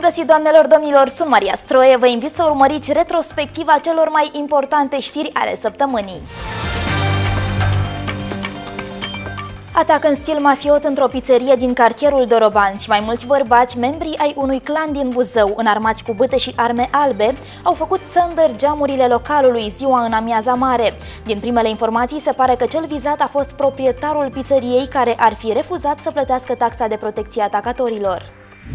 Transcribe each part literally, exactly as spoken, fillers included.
Bun găsit, doamnelor, domnilor, sunt Maria Stroie. Vă invit să urmăriți retrospectiva celor mai importante știri ale săptămânii. Atac în stil mafiot într-o pizzerie din cartierul Dorobanți. Mai mulți bărbați, membri ai unui clan din Buzău, înarmați cu bâte și arme albe, au făcut țândări geamurile localului ziua în amiaza mare. Din primele informații se pare că cel vizat a fost proprietarul pizzeriei, care ar fi refuzat să plătească taxa de protecție a atacatorilor.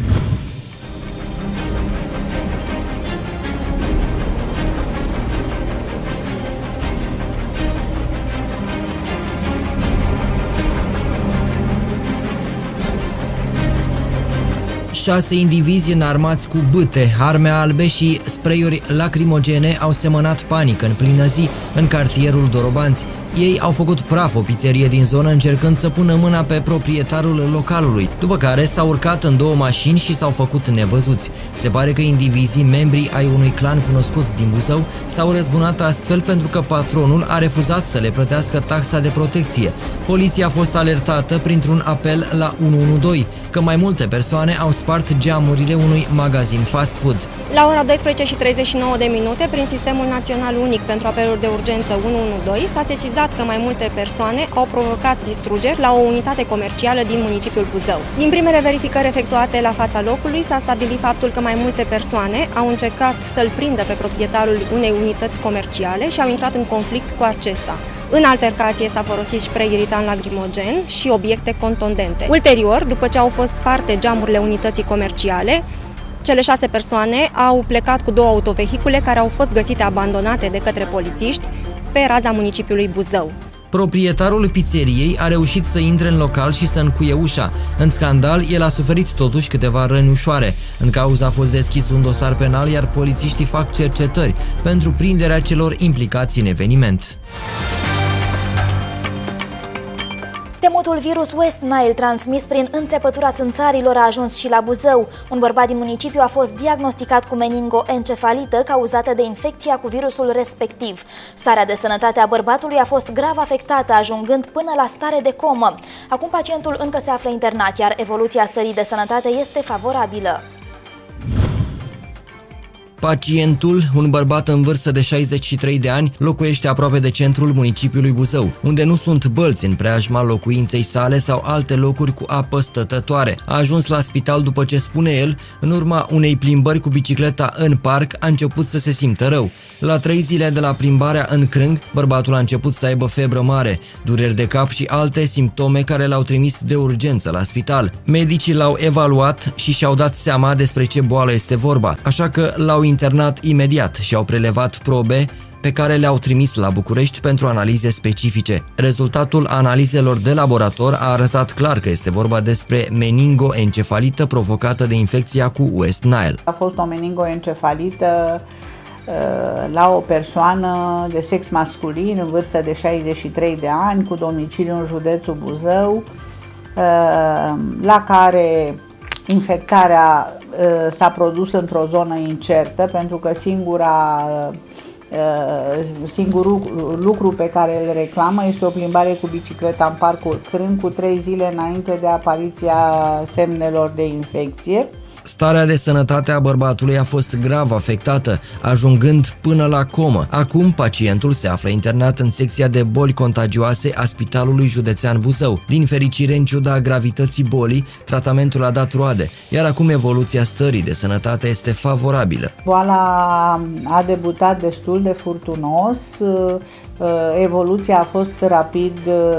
Șase indivizi înarmați cu bâte, arme albe și spray-uri lacrimogene au semănat panică în plină zi în cartierul Dorobanți. Ei au făcut praf o pizzerie din zonă încercând să pună mâna pe proprietarul localului, după care s-au urcat în două mașini și s-au făcut nevăzuți. Se pare că indivizii, membri ai unui clan cunoscut din Buzău, s-au răzbunat astfel pentru că patronul a refuzat să le plătească taxa de protecție. Poliția a fost alertată printr-un apel la unu unu doi că mai multe persoane au spart geamurile unui magazin fast food. La ora douăsprezece și treizeci și nouă de minute, prin Sistemul Național Unic pentru Apeluri de Urgență unu unu doi, s-a sesizat că mai multe persoane au provocat distrugeri la o unitate comercială din municipiul Buzău. Din primele verificări efectuate la fața locului, s-a stabilit faptul că mai multe persoane au încercat să-l prindă pe proprietarul unei unități comerciale și au intrat în conflict cu acesta. În altercație s-a folosit spray irritant lacrimogen și obiecte contundente. Ulterior, după ce au fost sparte geamurile unității comerciale, cele șase persoane au plecat cu două autovehicule care au fost găsite abandonate de către polițiști pe raza municipiului Buzău. Proprietarul pizzeriei a reușit să intre în local și să încuie ușa. În scandal, el a suferit totuși câteva răni ușoare. În cauză a fost deschis un dosar penal, iar polițiștii fac cercetări pentru prinderea celor implicați în eveniment. Temutul virus West Nile, transmis prin înțepătura țânțarilor, a ajuns și la Buzău. Un bărbat din municipiu a fost diagnosticat cu meningoencefalită cauzată de infecția cu virusul respectiv. Starea de sănătate a bărbatului a fost grav afectată, ajungând până la stare de comă. Acum pacientul încă se află internat, iar evoluția stării de sănătate este favorabilă. Pacientul, un bărbat în vârstă de șaizeci și trei de ani, locuiește aproape de centrul municipiului Buzău, unde nu sunt bălți în preajma locuinței sale sau alte locuri cu apă stătătoare. A ajuns la spital după ce, spune el, în urma unei plimbări cu bicicleta în parc, a început să se simtă rău. La trei zile de la plimbarea în crâng, bărbatul a început să aibă febră mare, dureri de cap și alte simptome care l-au trimis de urgență la spital. Medicii l-au evaluat și și-au dat seama despre ce boală este vorba, așa că l-au internat imediat și au prelevat probe pe care le-au trimis la București pentru analize specifice. Rezultatul analizelor de laborator a arătat clar că este vorba despre meningoencefalită provocată de infecția cu West Nile. A fost o meningoencefalită la o persoană de sex masculin în vârstă de șaizeci și trei de ani, cu domiciliu în județul Buzău, la care infectarea s-a produs într-o zonă incertă, pentru că singura, singurul lucru pe care îl reclamă este o plimbare cu bicicleta în parcul Crâng cu trei zile înainte de apariția semnelor de infecție. Starea de sănătate a bărbatului a fost grav afectată, ajungând până la comă. Acum, pacientul se află internat în secția de boli contagioase a Spitalului Județean Buzău. Din fericire, în ciuda gravității bolii, tratamentul a dat roade, iar acum evoluția stării de sănătate este favorabilă. Boala a debutat destul de furtunos, evoluția a fost rapid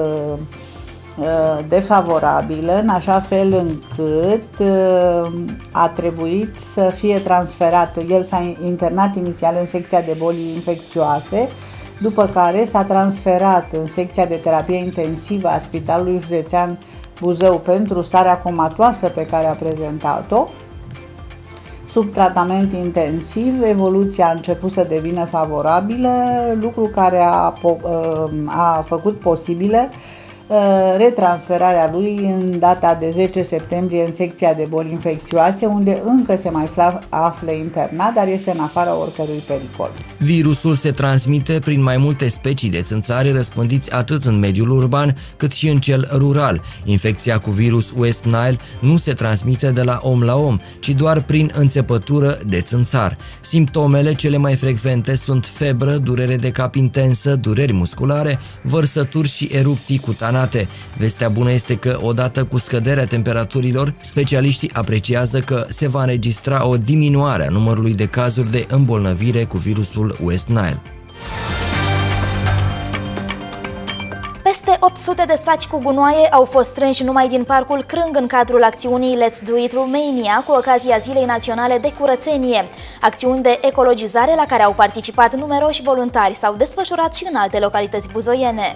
defavorabilă, în așa fel încât a trebuit să fie transferat. El s-a internat inițial în secția de boli infecțioase, după care s-a transferat în secția de terapie intensivă a Spitalului Județean Buzău pentru starea comatoasă pe care a prezentat-o. Sub tratament intensiv, evoluția a început să devină favorabilă, lucru care a, a făcut posibile retransferarea lui în data de zece septembrie în secția de boli infecțioase, unde încă se mai află internat, dar este în afara oricărui pericol. Virusul se transmite prin mai multe specii de țânțari răspândiți atât în mediul urban cât și în cel rural. Infecția cu virus West Nile nu se transmite de la om la om, ci doar prin înțepătură de țânțar. Simptomele cele mai frecvente sunt febră, durere de cap intensă, dureri musculare, vărsături și erupții cutanate. Vestea bună este că, odată cu scăderea temperaturilor, specialiștii apreciază că se va înregistra o diminuare a numărului de cazuri de îmbolnăvire cu virusul West Nile. Peste opt sute de saci cu gunoaie au fost strânși numai din Parcul Crâng în cadrul acțiunii Let's Do It Romania cu ocazia Zilei Naționale de Curățenie. Acțiuni de ecologizare la care au participat numeroși voluntari s-au desfășurat și în alte localități buzoiene.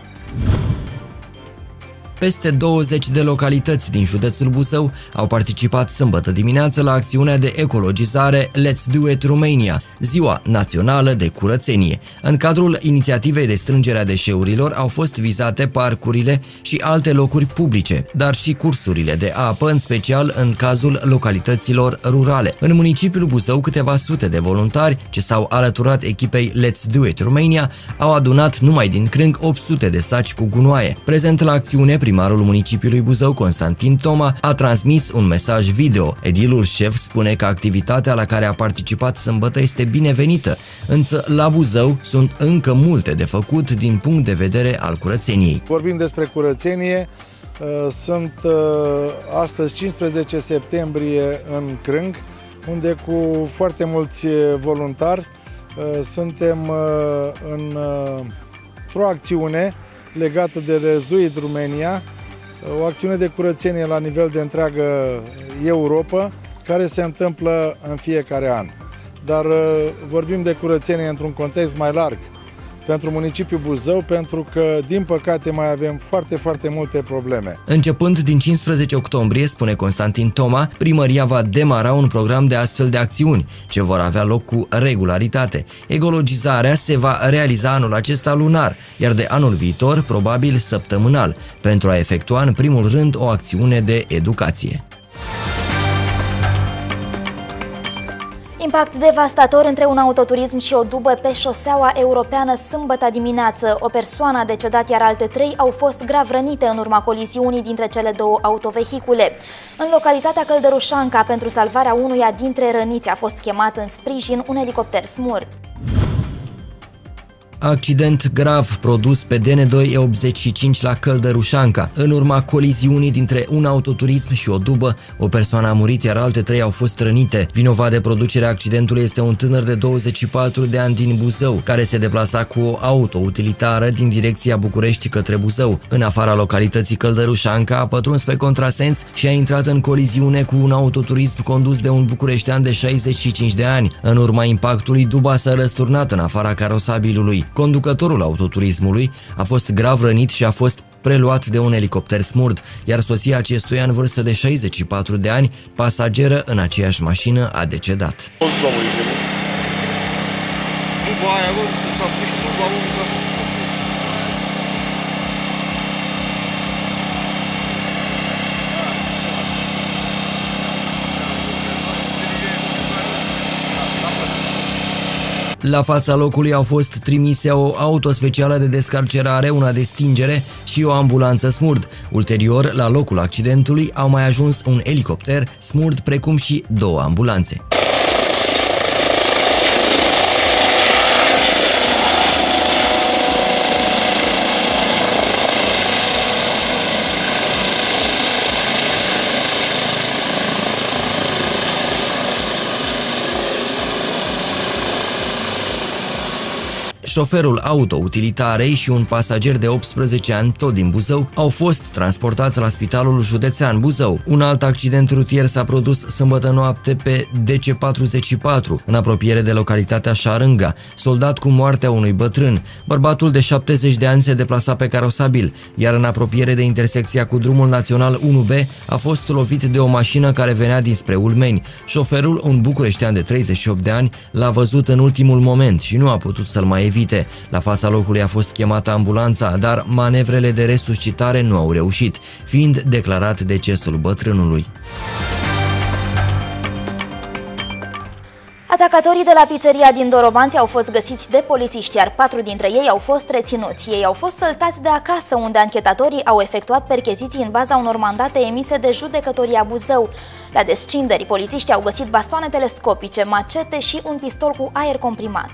Peste douăzeci de localități din județul Buzău au participat sâmbătă dimineață la acțiunea de ecologizare Let's Do It Romania, Ziua Națională de Curățenie. În cadrul inițiativei de strângere a deșeurilor au fost vizate parcurile și alte locuri publice, dar și cursurile de apă, în special în cazul localităților rurale. În municipiul Buzău, câteva sute de voluntari ce s-au alăturat echipei Let's Do It Romania au adunat numai din Crâng opt sute de saci cu gunoaie. Prezent la acțiune, primarul municipiului Buzău, Constantin Toma, a transmis un mesaj video. Edilul șef spune că activitatea la care a participat sâmbătă este binevenită, însă la Buzău sunt încă multe de făcut din punct de vedere al curățeniei. Vorbim despre curățenie. Sunt astăzi cincisprezece septembrie în Crâng, unde cu foarte mulți voluntari suntem în o acțiune legată de Let's Do It Romania, o acțiune de curățenie la nivel de întreagă Europa, care se întâmplă în fiecare an. Dar vorbim de curățenie într-un context mai larg pentru municipiul Buzău, pentru că, din păcate, mai avem foarte, foarte multe probleme. Începând din cincisprezece octombrie, spune Constantin Toma, primăria va demara un program de astfel de acțiuni, ce vor avea loc cu regularitate. Ecologizarea se va realiza anul acesta lunar, iar de anul viitor, probabil săptămânal, pentru a efectua în primul rând o acțiune de educație. Impact devastator între un autoturism și o dubă pe șoseaua europeană sâmbătă dimineață. O persoană a decedat, iar alte trei au fost grav rănite în urma coliziunii dintre cele două autovehicule. În localitatea Căldărușanca, pentru salvarea unuia dintre răniți a fost chemat în sprijin un elicopter SMURD. Accident grav produs pe D N doi E optzeci și cinci la Căldărușanca. În urma coliziunii dintre un autoturism și o dubă, o persoană a murit, iar alte trei au fost rănite. Vinovat de producerea accidentului este un tânăr de douăzeci și patru de ani din Buzău, care se deplasa cu o auto-utilitară din direcția București către Buzău. În afara localității Căldărușanca a pătruns pe contrasens și a intrat în coliziune cu un autoturism condus de un bucureștean de șaizeci și cinci de ani. În urma impactului, duba s-a răsturnat în afara carosabilului. Conducătorul autoturismului a fost grav rănit și a fost preluat de un elicopter SMURD, iar soția acestuia, în vârstă de șaizeci și patru de ani, pasageră în aceeași mașină, a decedat. La fața locului au fost trimise o auto specială de descarcerare, una de stingere și o ambulanță SMURD. Ulterior, la locul accidentului au mai ajuns un elicopter SMURD, precum și două ambulanțe. Șoferul auto-utilitarei și un pasager de optsprezece ani, tot din Buzău, au fost transportați la Spitalul Județean Buzău. Un alt accident rutier s-a produs sâmbătă noapte pe D C patruzeci și patru, în apropiere de localitatea Șarânga, soldat cu moartea unui bătrân. Bărbatul de șaptezeci de ani se deplasa pe carosabil, iar în apropiere de intersecția cu drumul național unu B a fost lovit de o mașină care venea dinspre Ulmeni. Șoferul, un bucureștean de treizeci și opt de ani, l-a văzut în ultimul moment și nu a putut să-l mai evite. potrivite. La fața locului a fost chemată ambulanța, dar manevrele de resuscitare nu au reușit, fiind declarat decesul bătrânului. Atacatorii de la pizzeria din Dorobanți au fost găsiți de polițiști, iar patru dintre ei au fost reținuți. Ei au fost săltați de acasă, unde anchetatorii au efectuat percheziții în baza unor mandate emise de judecătoria Buzău. La descinderi, polițiștii au găsit bastoane telescopice, macete și un pistol cu aer comprimat.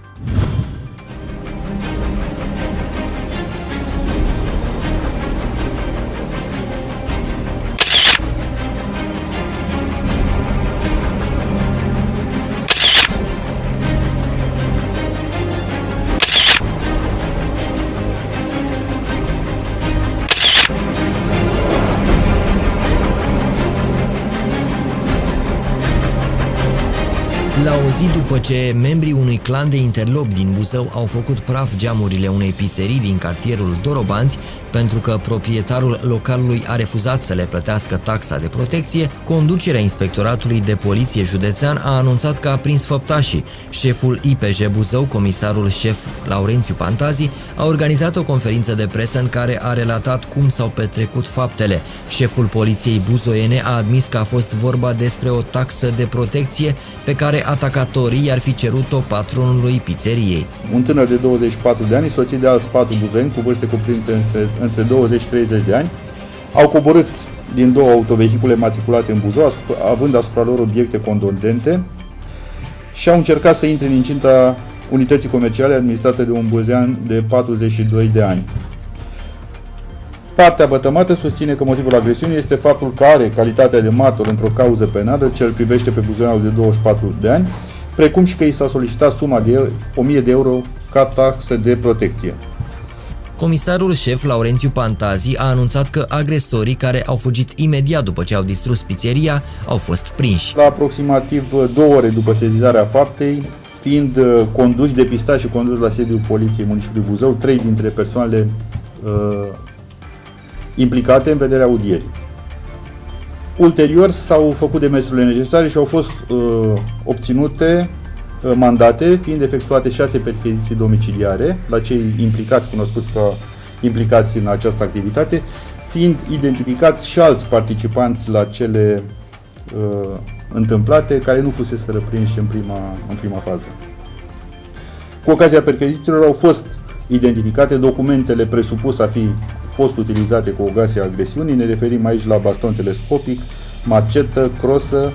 La o zi după ce membrii unui clan de interlopi din Buzău au făcut praf geamurile unei pizzerii din cartierul Dorobanți pentru că proprietarul localului a refuzat să le plătească taxa de protecție, conducerea Inspectoratului de Poliție Județean a anunțat că a prins făptașii. Șeful I P J Buzău, comisarul șef Laurențiu Pantazi, a organizat o conferință de presă în care a relatat cum s-au petrecut faptele. Șeful Poliției buzoiene a admis că a fost vorba despre o taxă de protecție pe care atacatorii i-ar fi cerut-o patronului pizzeriei. Un tânăr de douăzeci și patru de ani, soțit de alți patru buzoieni cu vârste cuprinse între, între douăzeci și treizeci de ani, au coborât din două autovehicule matriculate în Buzău, asupra, având asupra lor obiecte contundente, și au încercat să intre în incinta unității comerciale administrate de un buzean de patruzeci și doi de ani. Partea vătămată susține că motivul agresiunii este faptul că are calitatea de martor într-o cauză penală ce îl privește pe buzoianul de douăzeci și patru de ani, precum și că i s-a solicitat suma de o mie de euro ca taxă de protecție. Comisarul șef Laurențiu Pantazi a anunțat că agresorii care au fugit imediat după ce au distrus pizzeria au fost prinși. La aproximativ două ore după sesizarea faptei, fiind conduși, depistați și conduși la sediul Poliției Municipiului Buzău, trei dintre persoanele uh, implicate în vederea audierii. Ulterior s-au făcut demersurile necesare și au fost uh, obținute uh, mandate, fiind efectuate șase percheziții domiciliare la cei implicați, cunoscuți ca implicați în această activitate, fiind identificați și alți participanți la cele uh, întâmplate, care nu fusese răprinși în prima, în prima fază. Cu ocazia perchezițiilor au fost identificate documentele presupuse a fi fost utilizate cu ocazia agresiunii. Ne referim aici la baston telescopic, macetă, crosă,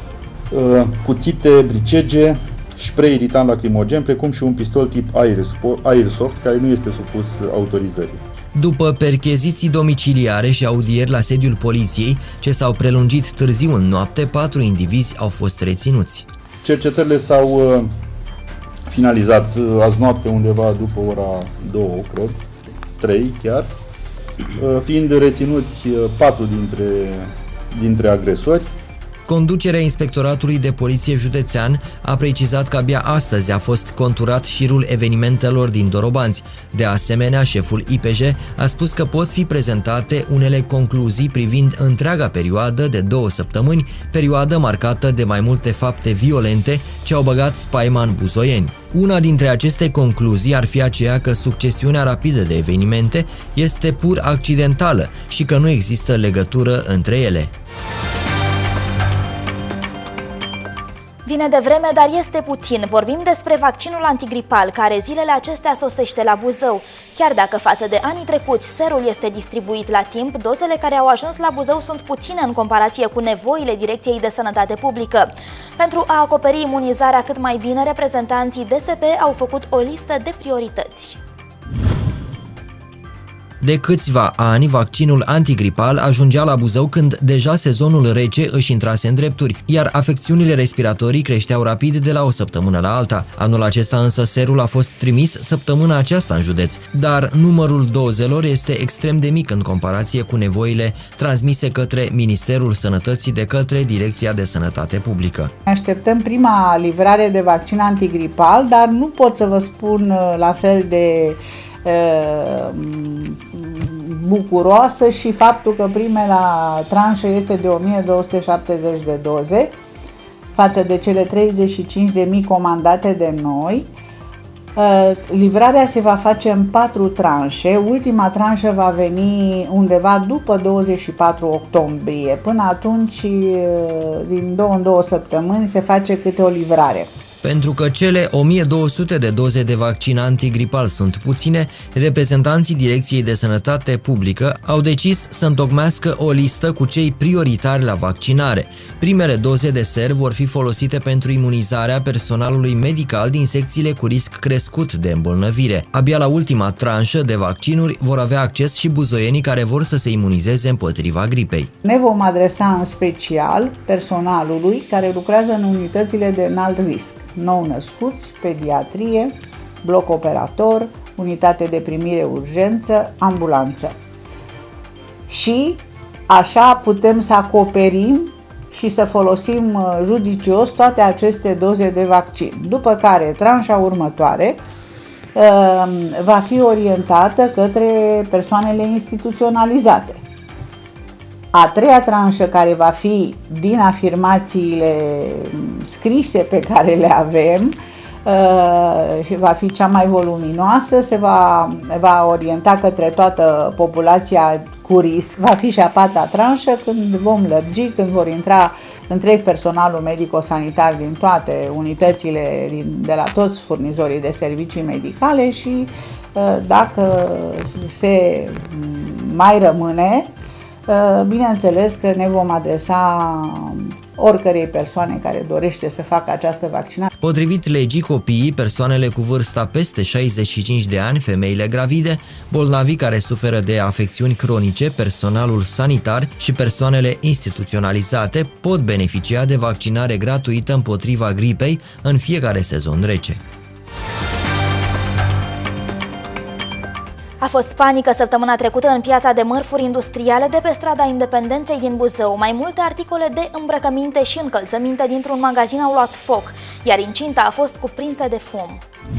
cuțite, bricege, spray iritant lacrimogen, precum și un pistol tip Airsoft, care nu este supus autorizării. După percheziții domiciliare și audieri la sediul poliției, ce s-au prelungit târziu în noapte, patru indivizi au fost reținuți. Cercetările s-au finalizat azi noapte undeva după ora două, cred, trei chiar, fiind reținuți patru dintre, dintre agresori. Conducerea Inspectoratului de Poliție Județean a precizat că abia astăzi a fost conturat șirul evenimentelor din Dorobanți. De asemenea, șeful I P J a spus că pot fi prezentate unele concluzii privind întreaga perioadă de două săptămâni, perioadă marcată de mai multe fapte violente ce au băgat spaima în buzoieni. Una dintre aceste concluzii ar fi aceea că succesiunea rapidă de evenimente este pur accidentală și că nu există legătură între ele. Vine de vreme, dar este puțin. Vorbim despre vaccinul antigripal, care zilele acestea sosește la Buzău. Chiar dacă față de anii trecuți serul este distribuit la timp, dozele care au ajuns la Buzău sunt puține în comparație cu nevoile Direcției de Sănătate Publică. Pentru a acoperi imunizarea cât mai bine, reprezentanții D S P au făcut o listă de priorități. De câțiva ani, vaccinul antigripal ajungea la Buzău când deja sezonul rece își intrase în drepturi, iar afecțiunile respiratorii creșteau rapid de la o săptămână la alta. Anul acesta însă serul a fost trimis săptămâna aceasta în județ, dar numărul dozelor este extrem de mic în comparație cu nevoile transmise către Ministerul Sănătății de către Direcția de Sănătate Publică. Așteptăm prima livrare de vaccin antigripal, dar nu pot să vă spun la fel de bucuroasă și faptul că primele tranșă este de o mie două sute șaptezeci de doze față de cele treizeci și cinci de mii comandate de noi. Livrarea se va face în patru tranșe, ultima tranșă va veni undeva după douăzeci și patru octombrie. Până atunci, din două în două săptămâni, se face câte o livrare. Pentru că cele o mie două sute de doze de vaccin antigripal sunt puține, reprezentanții Direcției de Sănătate Publică au decis să întocmească o listă cu cei prioritari la vaccinare. Primele doze de ser vor fi folosite pentru imunizarea personalului medical din secțiile cu risc crescut de îmbolnăvire. Abia la ultima tranșă de vaccinuri vor avea acces și buzoienii care vor să se imunizeze împotriva gripei. Ne vom adresa în special personalului care lucrează în unitățile de înalt risc: nou-născuți, pediatrie, bloc operator, unitate de primire urgență, ambulanță. Și așa putem să acoperim și să folosim judicios toate aceste doze de vaccin. După care, tranșa următoare va fi orientată către persoanele instituționalizate. A treia tranșă, care va fi din afirmațiile scrise pe care le avem și va fi cea mai voluminoasă, se va, va orienta către toată populația cu risc. Va fi și a patra tranșă, când vom lărgi, când vor intra întreg personalul medico-sanitar din toate unitățile, din, de la toți furnizorii de servicii medicale și dacă se mai rămâne, bineînțeles că ne vom adresa oricărei persoane care dorește să facă această vaccinare. Potrivit legii, copiii, persoanele cu vârsta peste șaizeci și cinci de ani, femeile gravide, bolnavii care suferă de afecțiuni cronice, personalul sanitar și persoanele instituționalizate pot beneficia de vaccinare gratuită împotriva gripei în fiecare sezon rece. A fost panică săptămâna trecută în piața de mărfuri industriale de pe strada Independenței din Buzău. Mai multe articole de îmbrăcăminte și încălțăminte dintr-un magazin au luat foc, iar incinta a fost cuprinsă de fum.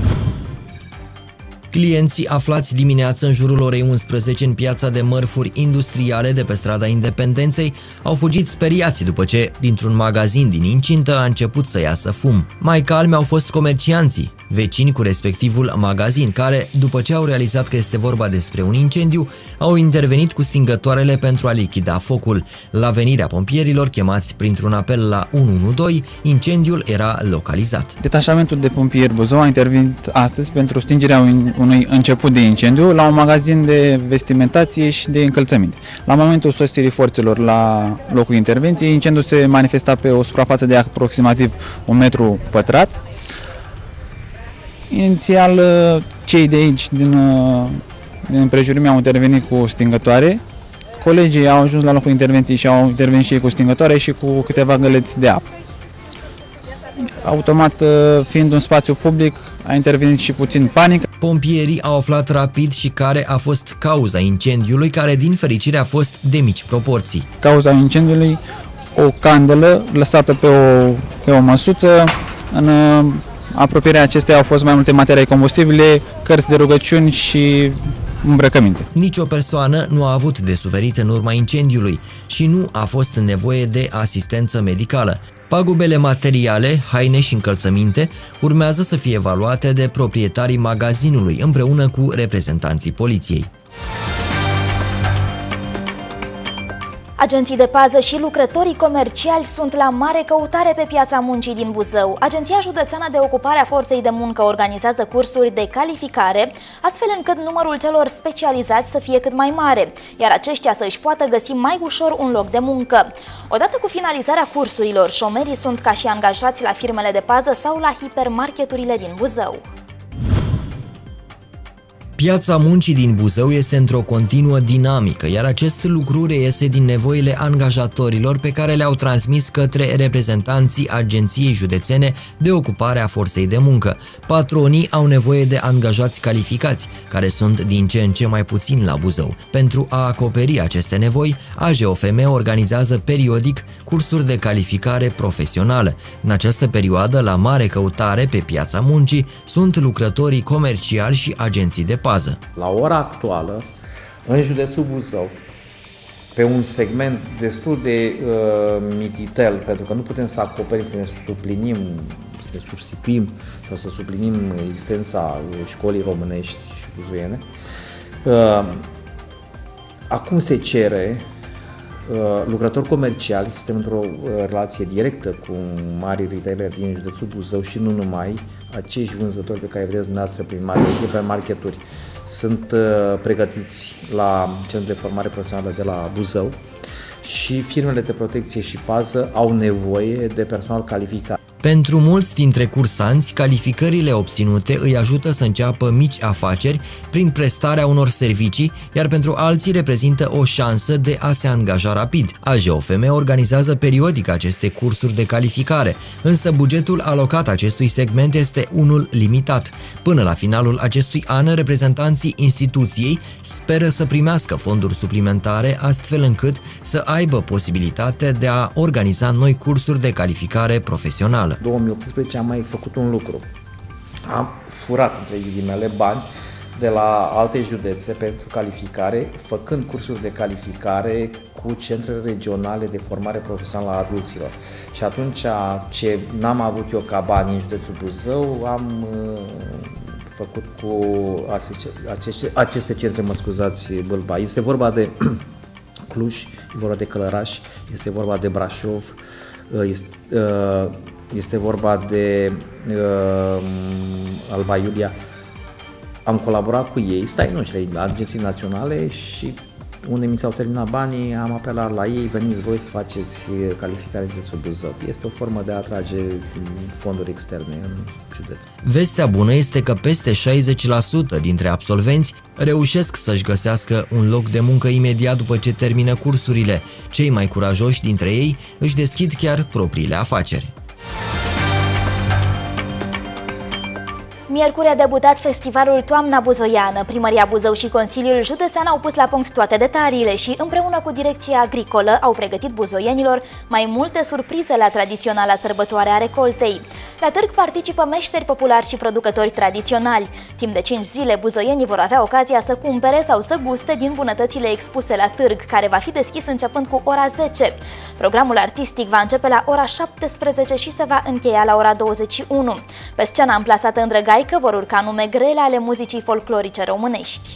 Clienții aflați dimineață în jurul orei unsprezece în piața de mărfuri industriale de pe strada Independenței au fugit speriați după ce, dintr-un magazin din incintă, a început să iasă fum. Mai calmi au fost comercianții, vecini cu respectivul magazin, care, după ce au realizat că este vorba despre un incendiu, au intervenit cu stingătoarele pentru a lichida focul. La venirea pompierilor, chemați printr-un apel la unu unu doi, incendiul era localizat. Detașamentul de pompieri Buzău a intervenit astăzi pentru stingerea unui început de incendiu la un magazin de vestimentație și de încălțăminte. La momentul sosirii forțelor la locul intervenției, incendiul se manifesta pe o suprafață de aproximativ un metru pătrat. Inițial, cei de aici, din, din împrejurime, au intervenit cu stingătoare. Colegii au ajuns la locul intervenției și au intervenit și ei cu stingătoare și cu câteva găleți de apă. Automat, fiind un spațiu public, a intervenit și puțin panică. Pompierii au aflat rapid și care a fost cauza incendiului, care din fericire a fost de mici proporții. Cauza incendiului, o candelă lăsată pe o, pe o măsuță. În apropierea acesteia au fost mai multe materii combustibile, cărți de rugăciuni și îmbrăcăminte. Nici o persoană nu a avut de suferit în urma incendiului și nu a fost nevoie de asistență medicală. Pagubele materiale, haine și încălțăminte urmează să fie evaluate de proprietarii magazinului împreună cu reprezentanții poliției. Agenții de pază și lucrătorii comerciali sunt la mare căutare pe piața muncii din Buzău. Agenția Județeană de Ocupare a Forței de Muncă organizează cursuri de calificare, astfel încât numărul celor specializați să fie cât mai mare, iar aceștia să își poată găsi mai ușor un loc de muncă. Odată cu finalizarea cursurilor, șomerii sunt ca și angajați la firmele de pază sau la hipermarketurile din Buzău. Piața muncii din Buzău este într-o continuă dinamică, iar acest lucru reiese din nevoile angajatorilor pe care le-au transmis către reprezentanții Agenției Județene de Ocupare a Forței de Muncă. Patronii au nevoie de angajați calificați, care sunt din ce în ce mai puțini la Buzău. Pentru a acoperi aceste nevoi, A J O F M organizează periodic cursuri de calificare profesională. În această perioadă, la mare căutare pe piața muncii, sunt lucrătorii comerciali și agenții de pază. La ora actuală, în județul Buzău, pe un segment destul de uh, mititel, pentru că nu putem să acoperim, să ne suplinim să substituim sau să suplinim existența școlii românești și buzoiene. Acum se cere lucrători comerciali, suntem într-o relație directă cu mari retailer din județul Buzău și nu numai, acești vânzători pe care vedeți dumneavoastră prin hipermarketuri sunt pregătiți la Centrul de Formare Profesională de la Buzău și firmele de protecție și pază au nevoie de personal calificat. Pentru mulți dintre cursanți, calificările obținute îi ajută să înceapă mici afaceri prin prestarea unor servicii, iar pentru alții reprezintă o șansă de a se angaja rapid. A J O F M organizează periodic aceste cursuri de calificare, însă bugetul alocat acestui segment este unul limitat. Până la finalul acestui an, reprezentanții instituției speră să primească fonduri suplimentare, astfel încât să aibă posibilitatea de a organiza noi cursuri de calificare profesională. În două mii optsprezece am mai făcut un lucru. Am furat, între ghilimele, bani de la alte județe pentru calificare, făcând cursuri de calificare cu centre regionale de formare profesională a adulților. Și atunci, ce n-am avut eu ca bani în județul Buzău, am uh, făcut cu aceste, aceste, aceste centre, mă scuzați, Bâlba. Este vorba de Cluj, e vorba de Călăraș, este vorba de Brașov, este, uh, este vorba de uh, Alba Iulia. Am colaborat cu ei, stai noștri, la agenții naționale și unde mi s-au terminat banii, am apelat la ei, veniți voi să faceți calificare de Buzău. Este o formă de a atrage fonduri externe în județ. Vestea bună este că peste șaizeci la sută dintre absolvenți reușesc să-și găsească un loc de muncă imediat după ce termină cursurile. Cei mai curajoși dintre ei își deschid chiar propriile afaceri. Miercuri a debutat festivalul Toamna Buzoiană. Primăria Buzău și Consiliul Județean au pus la punct toate detaliile și, împreună cu Direcția Agricolă, au pregătit buzoienilor mai multe surprize la tradiționala sărbătoare a recoltei. La târg participă meșteri populari și producători tradiționali. Timp de cinci zile, buzoienii vor avea ocazia să cumpere sau să guste din bunătățile expuse la târg, care va fi deschis începând cu ora zece. Programul artistic va începe la ora șaptesprezece și se va încheia la ora douăzeci și unu. Pe scena amplasată în Drăgai că vor urca nume grele ale muzicii folclorice românești.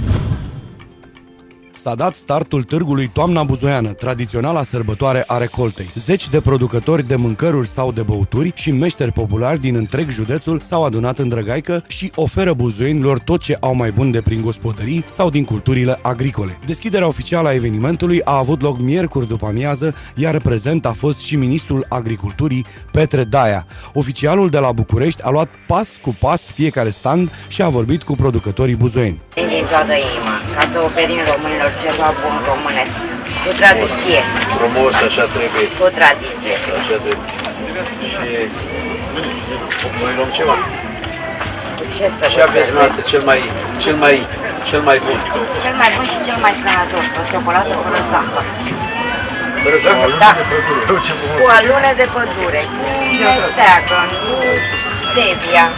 S-a dat startul târgului Toamna Buzoiană, tradiționala sărbătoare a recoltei. Zeci de producători de mâncăruri sau de băuturi și meșteri populari din întreg județul s-au adunat în Drăgaică și oferă buzoienilor tot ce au mai bun de prin gospodării sau din culturile agricole. Deschiderea oficială a evenimentului a avut loc miercuri după amiază, iar prezent a fost și ministrul agriculturii Petre Daia. Oficialul de la București a luat pas cu pas fiecare stand și a vorbit cu producătorii buzoieni. Din toată inima, ca să oferim românilor ceva bun românesc, cu tradiție. Frumos, așa trebuie. Cu tradiție. Așa trebuie. Și noi luăm ceva. Ce să și aveți noastră cel mai, cel mai, cel mai bun. Cel mai bun și cel mai sănătos, o ciocolată fără zahăr. Fără zahăr? Da. Cu alune de pădure, cu mesteagă, cu stevia.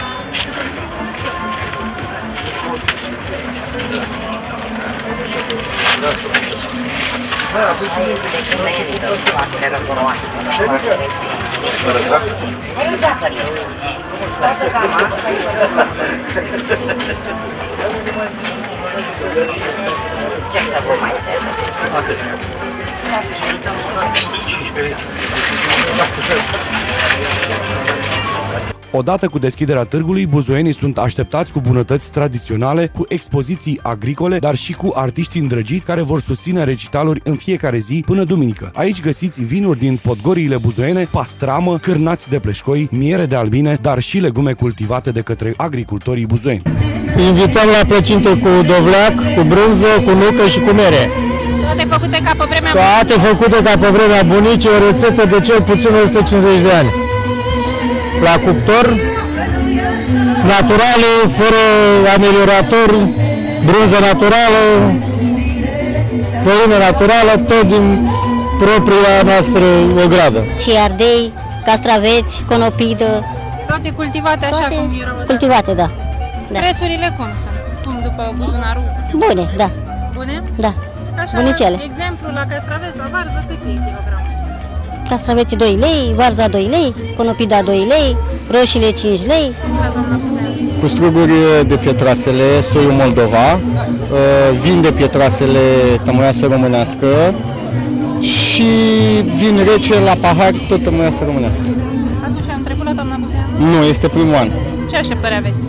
Așa este cum merită toate răboroase. Fără zahăr? Fără zahăr. Toată gama asta e fără zahăr. Ce să vă mai servesc? Atât. Odată cu deschiderea târgului, buzoienii sunt așteptați cu bunătăți tradiționale, cu expoziții agricole, dar și cu artiști îndrăgiți care vor susține recitaluri în fiecare zi până duminică. Aici găsiți vinuri din podgoriile buzoiene, pastramă, cârnați de pleșcoi, miere de albine, dar și legume cultivate de către agricultorii buzoieni. Invităm la plăcinte cu dovleac, cu brânză, cu nucă și cu mere. Toate făcute ca pe vremea Toate făcute ca pe vremea bunicii, o rețetă de cel puțin o sută cincizeci de ani. La cuptor, naturale, fără ameliorator, brânză naturală, făină naturală, tot din propria noastră ogradă. Și ardei, castraveți, conopidă. Toate cultivate așa toate cum erau. Cultivate, da. da. Prețurile cum sunt? Cum după buzunarul? Bune, da. Bune? Da. Așa, bunicele. exemplu, la castraveți, la varză, cât e kilogram? Castraveții doi lei, varza doi lei, conopida doi lei, roșiile cinci lei. Cu struguri de pietroasele, soiul Moldova, vin de pietroasele tămâioasă românească și vin rece la pahar, tot tămâioasă românească. Ați fost și am trecut la doamna Buzeanu? Nu, este primul an. Ce așteptări aveți?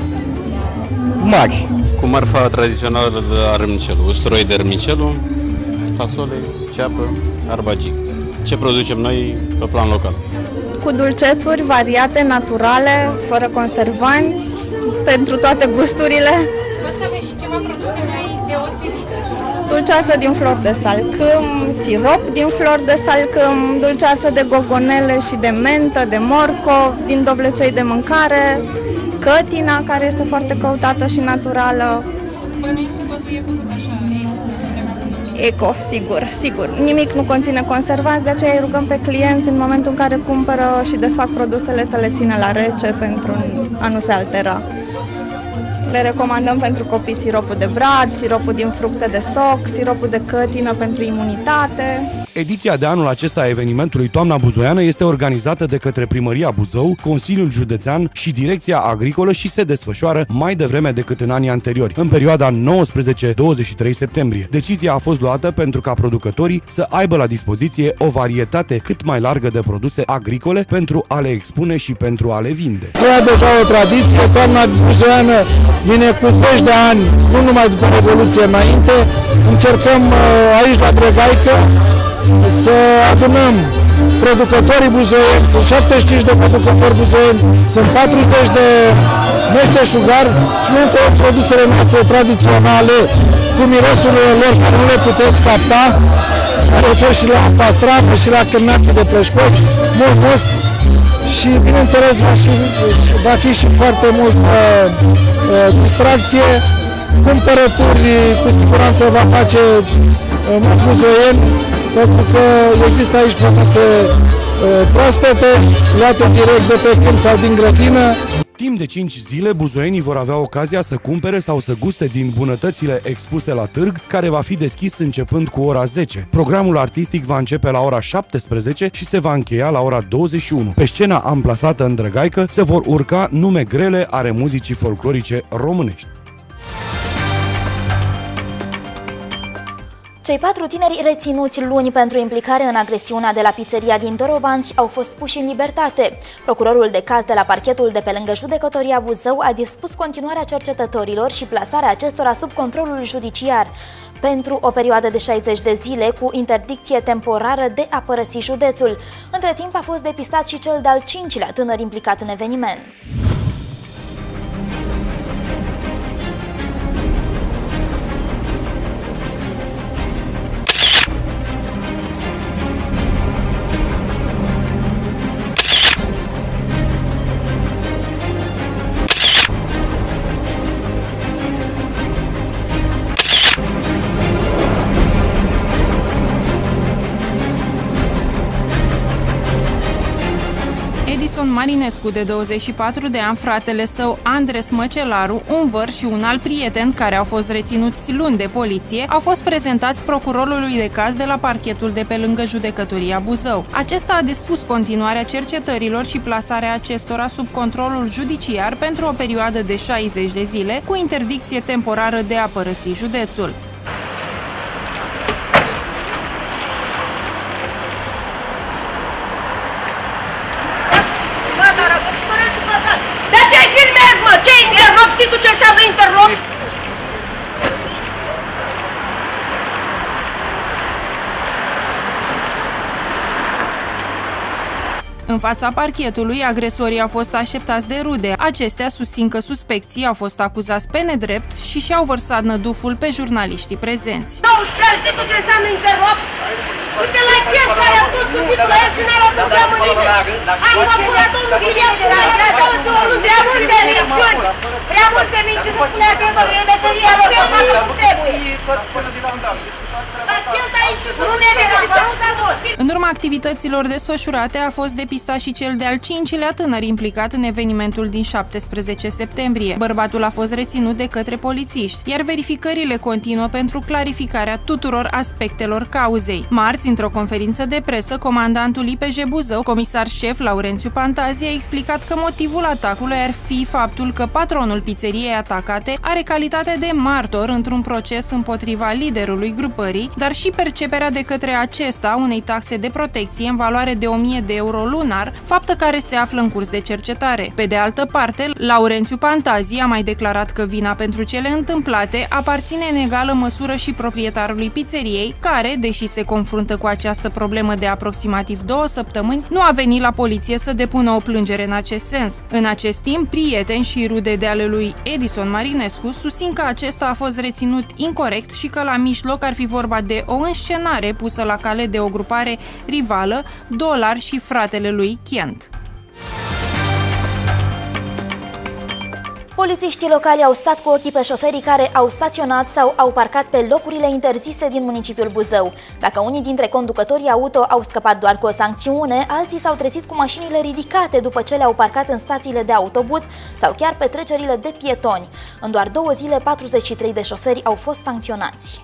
Mari. Cu marfa tradițională de râmnicelu, usturoi de râmnicelu, fasole, ceapă, arbagic. Ce producem noi pe plan local? Cu dulcețuri variate, naturale, fără conservanți, pentru toate gusturile. Văd că aveți și ceva produse mai deosebite. Dulceață din flori de salcâm, sirop din flori de salcâm, dulceață de gogonele și de mentă, de morcov, din dovlecei de mâncare, cătina, care este foarte căutată și naturală. Bănuiesc că totul e făcut așa, eco, sigur, sigur. Nimic nu conține conservanți, de aceea îi rugăm pe clienți în momentul în care cumpără și desfac produsele să le țină la rece pentru a nu se altera. Le recomandăm pentru copii siropul de brad, siropul din fructe de soc, siropul de cătină pentru imunitate. Ediția de anul acesta a evenimentului Toamna Buzoiană este organizată de către Primăria Buzău, Consiliul Județean și Direcția Agricolă și se desfășoară mai devreme decât în anii anteriori, în perioada nouăsprezece douăzeci și trei septembrie. Decizia a fost luată pentru ca producătorii să aibă la dispoziție o varietate cât mai largă de produse agricole pentru a le expune și pentru a le vinde. Era deja o tradiție, Toamna Buzoiană vine cu zeci de ani, nu numai după Revoluție înainte. Încercăm aici la Drăgaică să adunăm producătorii buzoieni, sunt șaptezeci și cinci de producători buzoieni, sunt patruzeci de meșteșugari și, bineînțeles, produsele noastre tradiționale cu mirosurile lor care nu le puteți capta, care refer și la pastramă și la cârnații de plășcoi, mult gust și, bineînțeles, va, și, va fi și foarte mult uh, uh, distracție, cumpărături, cu siguranță va face uh, mulți buzoieni, pentru că există aici produse uh, proaspete, luate direct de pe câmp sau din grădină. Timp de cinci zile, buzoienii vor avea ocazia să cumpere sau să guste din bunătățile expuse la târg, care va fi deschis începând cu ora zece. Programul artistic va începe la ora șaptesprezece și se va încheia la ora douăzeci și unu. Pe scena amplasată în Drăgaică se vor urca nume grele ale muzicii folclorice românești. Cei patru tineri reținuți luni pentru implicare în agresiunea de la pizzeria din Dorobanți au fost puși în libertate. Procurorul de caz de la parchetul de pe lângă Judecătoria Buzău a dispus continuarea cercetătorilor și plasarea acestora sub controlul judiciar pentru o perioadă de șaizeci de zile cu interdicție temporară de a părăsi județul. Între timp a fost depistat și cel de-al cincilea tânăr implicat în eveniment. Edison Marinescu, de douăzeci și patru de ani, fratele său Andres Măcelaru, un văr și un alt prieten care au fost reținuți luni de poliție, au fost prezentați procurorului de caz de la parchetul de pe lângă Judecătoria Buzău. Acesta a dispus continuarea cercetărilor și plasarea acestora sub controlul judiciar pentru o perioadă de șaizeci de zile cu interdicție temporară de a părăsi județul. Știi tu ce înseamnă interlop? În fața parchetului, agresorii au fost așteptați de rude. Acestea susțin că suspecții au fost acuzați pe nedrept și și-au vărsat năduful pe jurnaliștii prezenți. douăzeci și trei, știi tu ce înseamnă interlop? Uite la chet care a spus cu fitul la el și n-a luat în seamă nimeni. Am făcut la domnul Chiliac și n-a luat în seamă două luni. Prea multe minciuni, prea multe minciuni. Nu spunea că e meseria lor, că fac cum trebuie. La chet aici și nu ne vedem, nu s-a dus. În urma activităților desfășurate a fost depistat și cel de-al cincilea tânăr implicat în evenimentul din șaptesprezece septembrie. Bărbatul a fost reținut de către polițiști, iar verificările continuă pentru clarificarea tuturor aspectelor cauzei. Marți, într-o conferință de presă, comandantul I P J Buzău, comisar șef Laurențiu Pantazi, a explicat că motivul atacului ar fi faptul că patronul pizzeriei atacate are calitate de martor într-un proces împotriva liderului grupării, dar și perceperea de către acesta unei taxe de protecție în valoare de o mie de euro lunar, faptă care se află în curs de cercetare. Pe de altă parte, Laurențiu Pantazi a mai declarat că vina pentru cele întâmplate aparține în egală măsură și proprietarului pizzeriei, care, deși se confruntă cu această problemă de aproximativ două săptămâni, nu a venit la poliție să depună o plângere în acest sens. În acest timp, prieteni și rude de ale lui Edison Marinescu susțin că acesta a fost reținut incorect și că la mijloc ar fi vorba de o înscenare pusă la cale de o grupare rivală, Dolar și fratele lui Kent. Polițiștii locali au stat cu ochii pe șoferii care au staționat sau au parcat pe locurile interzise din municipiul Buzău. Dacă unii dintre conducătorii auto au scăpat doar cu o sancțiune, alții s-au trezit cu mașinile ridicate după ce le-au parcat în stațiile de autobuz sau chiar pe trecerile de pietoni. În doar două zile, patruzeci și trei de șoferi au fost sancționați.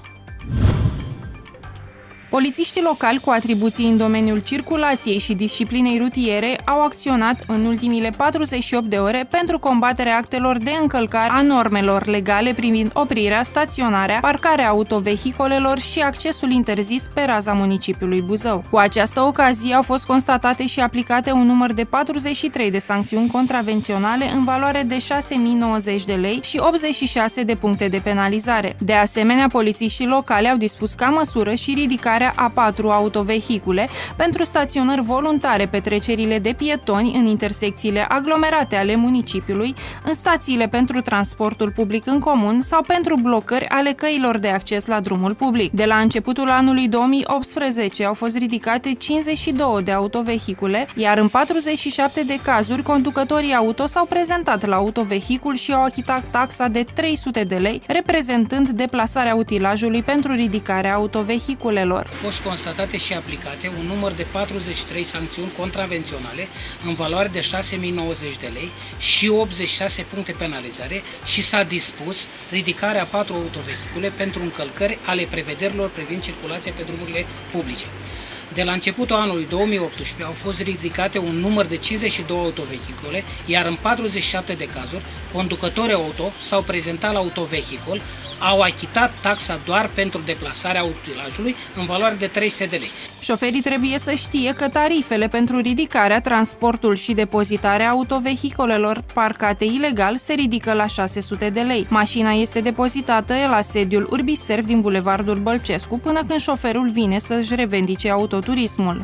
Polițiștii locali cu atribuții în domeniul circulației și disciplinei rutiere au acționat în ultimile patruzeci și opt de ore pentru combaterea actelor de încălcare a normelor legale privind oprirea, staționarea, parcarea autovehicolelor și accesul interzis pe raza municipiului Buzău. Cu această ocazie au fost constatate și aplicate un număr de patruzeci și trei de sancțiuni contravenționale în valoare de șase mii nouăzeci de lei și optzeci și șase de puncte de penalizare. De asemenea, polițiștii locali au dispus ca măsură și ridicarea a patru autovehicule pentru staționări voluntare pe trecerile de pietoni în intersecțiile aglomerate ale municipiului, în stațiile pentru transportul public în comun sau pentru blocări ale căilor de acces la drumul public. De la începutul anului două mii optsprezece au fost ridicate cincizeci și două de autovehicule, iar în patruzeci și șapte de cazuri conducătorii auto s-au prezentat la autovehicul și au achitat taxa de trei sute de lei, reprezentând deplasarea utilajului pentru ridicarea autovehiculelor. Au fost constatate și aplicate un număr de patruzeci și trei sancțiuni contravenționale în valoare de șase mii nouăzeci de lei și optzeci și șase puncte penalizare și s-a dispus ridicarea a patru autovehicule pentru încălcări ale prevederilor privind circulația pe drumurile publice. De la începutul anului două mii optsprezece au fost ridicate un număr de cincizeci și două autovehicule, iar în patruzeci și șapte de cazuri, conducătorii auto s-au prezentat la autovehicul, au achitat taxa doar pentru deplasarea utilajului în valoare de trei sute de lei. Șoferii trebuie să știe că tarifele pentru ridicarea, transportul și depozitarea autovehicolelor parcate ilegal se ridică la șase sute de lei. Mașina este depozitată la sediul Urbiserv din Bulevardul Bălcescu până când șoferul vine să-și revendice autoturismul.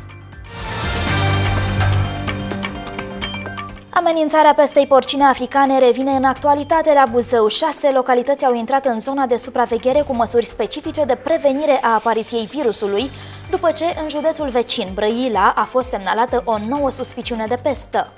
Amenințarea pestei porcine africane revine în actualitate la Buzău. Șase localități au intrat în zona de supraveghere cu măsuri specifice de prevenire a apariției virusului, după ce în județul vecin, Brăila, a fost semnalată o nouă suspiciune de pestă.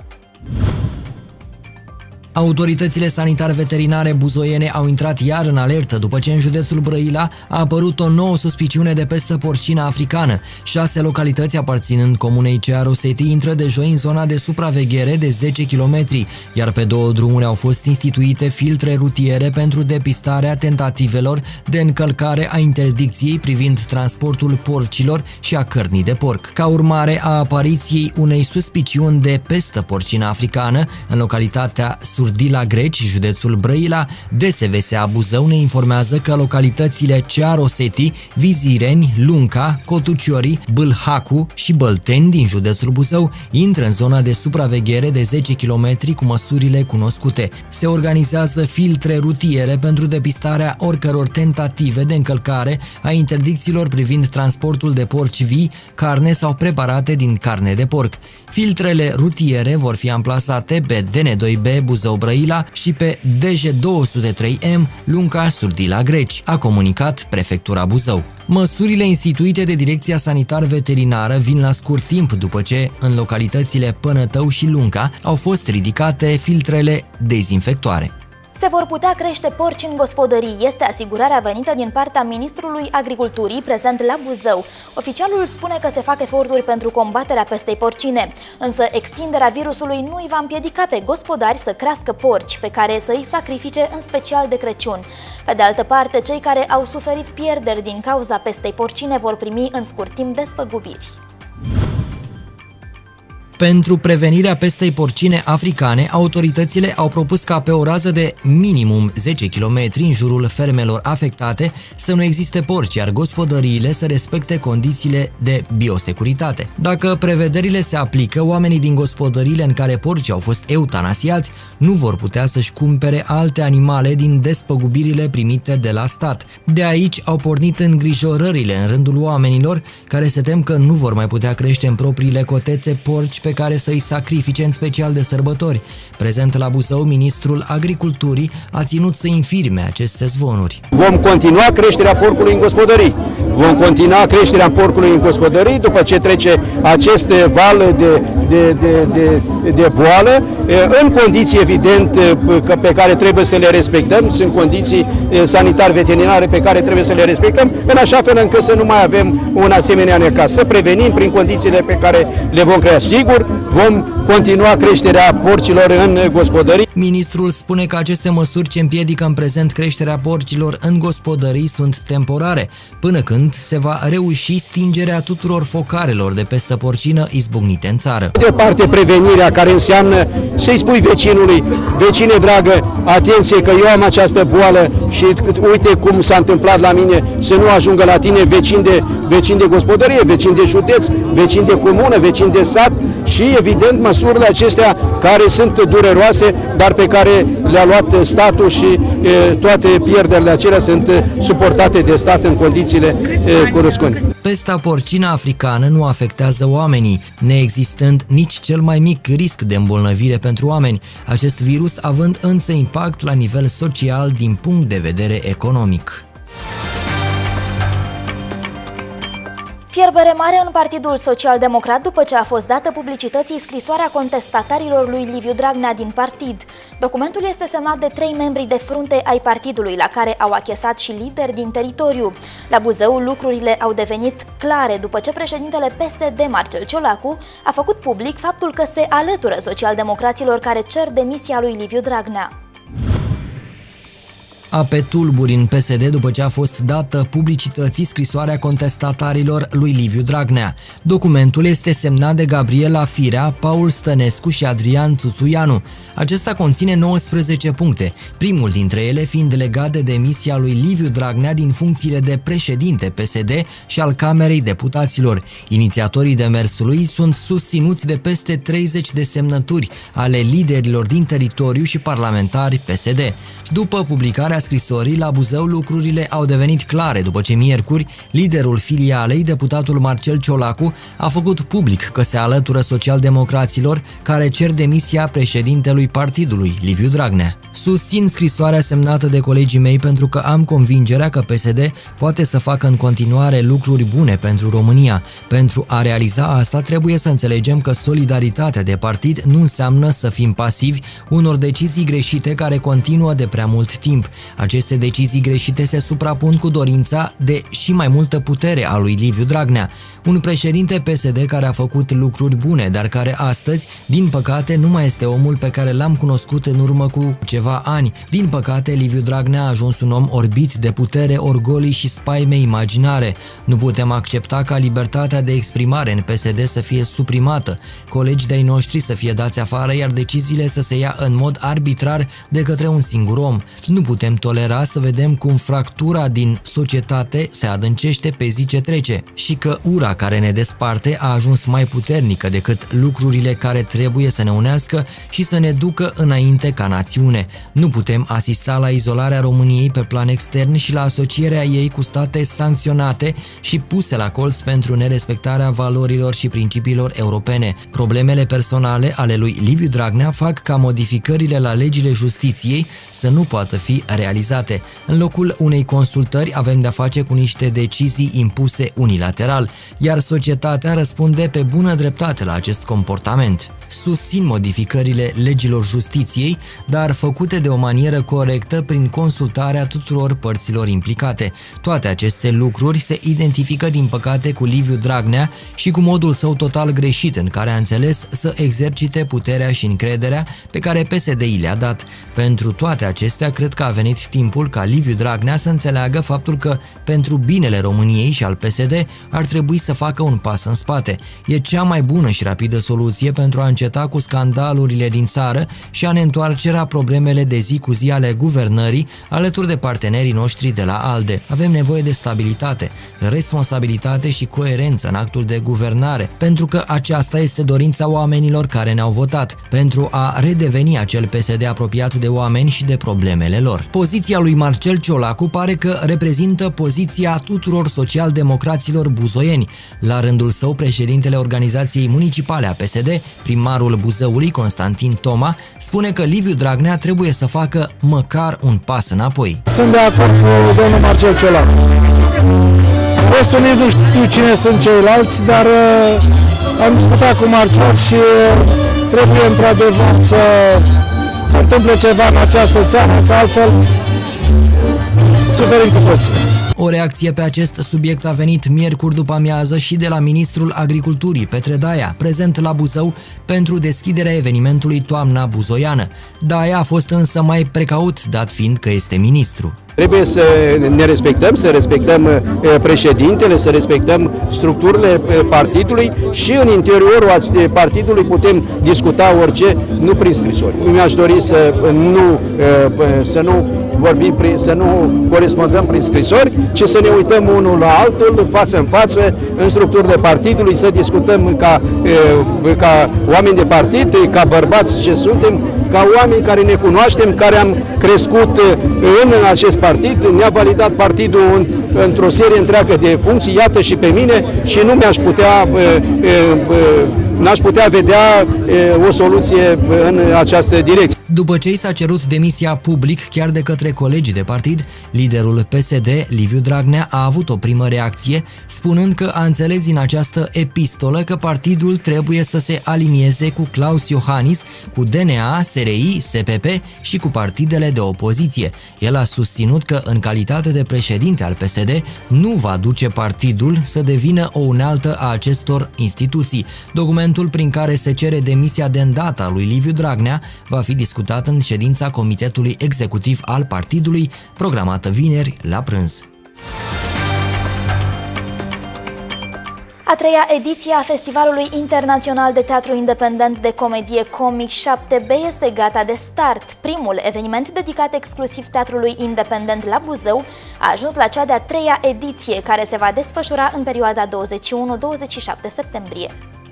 Autoritățile sanitar-veterinare buzoiene au intrat iar în alertă după ce în județul Brăila a apărut o nouă suspiciune de pestă porcină africană. Șase localități aparținând comunei Cearoseti intră de joi în zona de supraveghere de zece kilometri, iar pe două drumuri au fost instituite filtre rutiere pentru depistarea tentativelor de încălcare a interdicției privind transportul porcilor și a cărnii de porc. Ca urmare a apariției unei suspiciuni de pestă porcină africană în localitatea Surdila Greci, județul Brăila, D S V S A Buzău ne informează că localitățile Cearoseti, Vizireni, Lunca, Cotuciori, Bâlhacu și Bălteni din județul Buzău intră în zona de supraveghere de zece kilometri cu măsurile cunoscute. Se organizează filtre rutiere pentru depistarea oricăror tentative de încălcare a interdicțiilor privind transportul de porci vii, carne sau preparate din carne de porc. Filtrele rutiere vor fi amplasate pe D N doi B Buzău Brăila și pe D J două sute trei M Lunca Surdila Greci, a comunicat Prefectura Buzău. Măsurile instituite de Direcția Sanitar-Veterinară vin la scurt timp după ce, în localitățile Pănătău și Lunca, au fost ridicate filtrele dezinfectoare. Se vor putea crește porci în gospodării. Este asigurarea venită din partea Ministrului Agriculturii prezent la Buzău. Oficialul spune că se fac eforturi pentru combaterea pestei porcine, însă extinderea virusului nu îi va împiedica pe gospodari să crească porci pe care să îi sacrifice în special de Crăciun. Pe de altă parte, cei care au suferit pierderi din cauza pestei porcine vor primi în scurt timp despăgubiri. Pentru prevenirea pestei porcine africane, autoritățile au propus ca pe o rază de minimum zece kilometri în jurul fermelor afectate să nu existe porci, iar gospodăriile să respecte condițiile de biosecuritate. Dacă prevederile se aplică, oamenii din gospodăriile în care porci au fost eutanasiați nu vor putea să-și cumpere alte animale din despăgubirile primite de la stat. De aici au pornit îngrijorările în rândul oamenilor, care se tem că nu vor mai putea crește în propriile cotețe porci pe care să-i sacrifice în special de sărbători. Prezent la Buzău, ministrul Agriculturii a ținut să infirme aceste zvonuri. Vom continua creșterea porcului în gospodării. Vom continua creșterea porcului în gospodării după ce trece acest val de, de, de, de, de boală, în condiții evident pe care trebuie să le respectăm, sunt condiții sanitar-veterinare pe care trebuie să le respectăm, în așa fel încât să nu mai avem un asemenea necaz. Să prevenim prin condițiile pe care le vom crea. Sigur, vom continua creșterea porcilor în gospodării. Ministrul spune că aceste măsuri ce împiedică în prezent creșterea porcilor în gospodării sunt temporare, până când se va reuși stingerea tuturor focarelor de pestă porcină izbucnite în țară. De o parte, prevenirea, care înseamnă să-i spui vecinului: vecine dragă, atenție că eu am această boală și uite cum s-a întâmplat la mine, să nu ajungă la tine vecini de, vecini de gospodărie, vecini de județ, vecini de comună, vecini de sat. Și evident măsurile acestea care sunt dureroase, dar pe care le-a luat statul și e, toate pierderile acelea sunt suportate de stat în condițiile corespunzătoare. Pesta porcină africană nu afectează oamenii, neexistând nici cel mai mic risc de îmbolnăvire pentru oameni, acest virus având însă impact la nivel social din punct de vedere economic. Fierbere mare în Partidul Social-Democrat după ce a fost dată publicității scrisoarea contestatarilor lui Liviu Dragnea din partid. Documentul este semnat de trei membri de frunte ai partidului, la care au achesat și lideri din teritoriu. La Buzău, lucrurile au devenit clare după ce președintele P S D, Marcel Ciolacu, a făcut public faptul că se alătură socialdemocraților care cer demisia lui Liviu Dragnea. Ape tulburi în P S D după ce a fost dată publicității scrisoarea contestatarilor lui Liviu Dragnea. Documentul este semnat de Gabriela Firea, Paul Stănescu și Adrian Țuțuianu. Acesta conține nouăsprezece puncte, primul dintre ele fiind legat de demisia lui Liviu Dragnea din funcțiile de președinte P S D și al Camerei Deputaților. Inițiatorii demersului sunt susținuți de peste treizeci de semnături ale liderilor din teritoriu și parlamentari P S D. După publicarea scrisorii, la Buzău lucrurile au devenit clare după ce miercuri, liderul filialei, deputatul Marcel Ciolacu, a făcut public că se alătură socialdemocraților care cer demisia președintelui partidului, Liviu Dragnea. Susțin scrisoarea semnată de colegii mei pentru că am convingerea că P S D poate să facă în continuare lucruri bune pentru România. Pentru a realiza asta trebuie să înțelegem că solidaritatea de partid nu înseamnă să fim pasivi unor decizii greșite care continuă de prea mult timp. Aceste decizii greșite se suprapun cu dorința de și mai multă putere a lui Liviu Dragnea, un președinte P S D care a făcut lucruri bune, dar care astăzi, din păcate, nu mai este omul pe care l-am cunoscut în urmă cu ceva ani. Din păcate, Liviu Dragnea a ajuns un om orbit de putere, orgolii și spaime imaginare. Nu putem accepta ca libertatea de exprimare în P S D să fie suprimată, colegi de-ai noștri să fie dați afară, iar deciziile să se ia în mod arbitrar de către un singur om. Nu putem tolera să vedem cum fractura din societate se adâncește pe zi ce trece și că ura care ne desparte a ajuns mai puternică decât lucrurile care trebuie să ne unească și să ne ducă înainte ca națiune. Nu putem asista la izolarea României pe plan extern și la asocierea ei cu state sancționate și puse la colț pentru nerespectarea valorilor și principiilor europene. Problemele personale ale lui Liviu Dragnea fac ca modificările la legile justiției să nu poată fi realizate realizate. În locul unei consultări avem de-a face cu niște decizii impuse unilateral, iar societatea răspunde pe bună dreptate la acest comportament. Susțin modificările legilor justiției, dar făcute de o manieră corectă prin consultarea tuturor părților implicate. Toate aceste lucruri se identifică din păcate cu Liviu Dragnea și cu modul său total greșit în care a înțeles să exercite puterea și încrederea pe care P S D-i le-a dat. Pentru toate acestea, cred că a venit timpul ca Liviu Dragnea să înțeleagă faptul că, pentru binele României și al P S D, ar trebui să facă un pas în spate. E cea mai bună și rapidă soluție pentru a înceta cu scandalurile din țară și a ne întoarce la problemele de zi cu zi ale guvernării, alături de partenerii noștri de la ALDE. Avem nevoie de stabilitate, responsabilitate și coerență în actul de guvernare, pentru că aceasta este dorința oamenilor care ne-au votat, pentru a redeveni acel P S D apropiat de oameni și de problemele lor. Poziția lui Marcel Ciolacu pare că reprezintă poziția tuturor social-democraților buzoieni. La rândul său, președintele organizației municipale a P S D, primarul Buzăului, Constantin Toma, spune că Liviu Dragnea trebuie să facă măcar un pas înapoi. Sunt de acord cu domnul Marcel Ciolacu. Restul nici nu știu cine sunt ceilalți, dar uh, am discutat cu Marcel și uh, trebuie într-adevăr să se întâmple ceva în această țară, că altfel suferim cu toții. O reacție pe acest subiect a venit miercuri după amiază și de la ministrul Agriculturii, Petre Daia, prezent la Buzău pentru deschiderea evenimentului Toamna Buzoiană. Daia a fost însă mai precaut, dat fiind că este ministru. Trebuie să ne respectăm, să respectăm președintele, să respectăm structurile partidului și în interiorul partidului putem discuta orice, nu prin scrisori. Mi-aș dori să nu, să nu vorbim, să nu corespondăm prin scrisori, ci să ne uităm unul la altul, față în față, în structurile partidului, să discutăm ca, ca oameni de partid, ca bărbați ce suntem, ca oameni care ne cunoaștem, care am crescut în acest partid, ne-a validat partidul în, într-o serie întreagă de funcții, iată și pe mine, și nu mi-aș putea, n-aș putea vedea o soluție în această direcție. După ce i s-a cerut demisia public chiar de către colegii de partid, liderul P S D, Liviu Dragnea, a avut o primă reacție, spunând că a înțeles din această epistolă că partidul trebuie să se alinieze cu Klaus Iohannis, cu D N A, S R I, S P P și cu partidele de opoziție. El a susținut că, în calitate de președinte al P S D, nu va duce partidul să devină o unealtă a acestor instituții. Documentul prin care se cere demisia de îndată a lui Liviu Dragnea va fi discutat în ședința Comitetului Executiv al partidului, programată vineri la prânz. A treia ediție a Festivalului Internațional de Teatru Independent de Comedie Comic șapte B este gata de start. Primul eveniment dedicat exclusiv teatrului independent la Buzău a ajuns la cea de-a treia ediție, care se va desfășura în perioada douăzeci și unu douăzeci și șapte septembrie.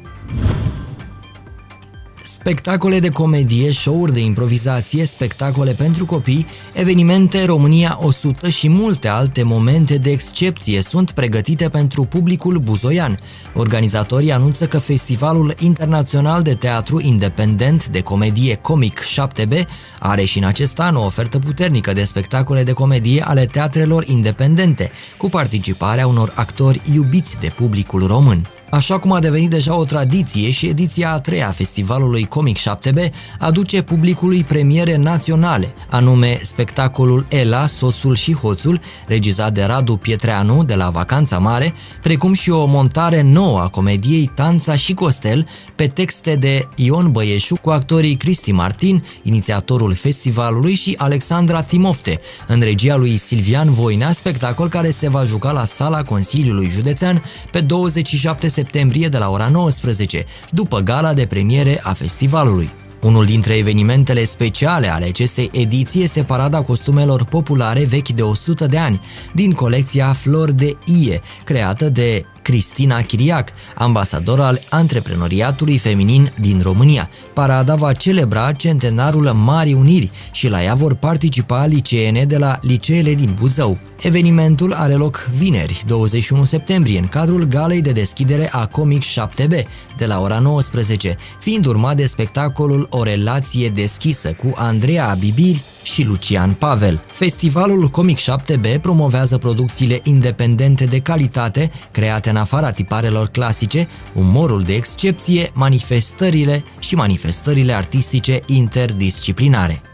Spectacole de comedie, show-uri de improvizație, spectacole pentru copii, evenimente România o sută și multe alte momente de excepție sunt pregătite pentru publicul buzoian. Organizatorii anunță că Festivalul Internațional de Teatru Independent de Comedie Comic șapte B are și în acest an o ofertă puternică de spectacole de comedie ale teatrelor independente, cu participarea unor actori iubiți de publicul român. Așa cum a devenit deja o tradiție, și ediția a treia a Festivalului Comic șapte B aduce publicului premiere naționale, anume spectacolul Ela, Soțul și Hoțul, regizat de Radu Pietreanu de la Vacanța Mare, precum și o montare nouă a comediei Tanța și Costel, pe texte de Ion Băieșu, cu actorii Cristi Martin, inițiatorul festivalului, și Alexandra Timofte, în regia lui Silvian Voinea, spectacol care se va juca la Sala Consiliului Județean pe douăzeci și șapte septembrie de la ora nouăsprezece, după gala de premiere a festivalului. Unul dintre evenimentele speciale ale acestei ediții este parada costumelor populare vechi de o sută de ani, din colecția Flori de Ie, creată de Cristina Chiriac, ambasador al antreprenoriatului feminin din România. Parada va celebra centenarul Marii Uniri și la ea vor participa liceene de la liceele din Buzău. Evenimentul are loc vineri, douăzeci și unu septembrie, în cadrul galei de deschidere a Comic șapte B, de la ora nouăsprezece, fiind urmat de spectacolul O relație deschisă cu Andreea Bibiri și Lucian Pavel. Festivalul Comic șapte B promovează producțiile independente de calitate, create în afara tiparelor clasice, umorul de excepție, manifestările și manifestările artistice interdisciplinare.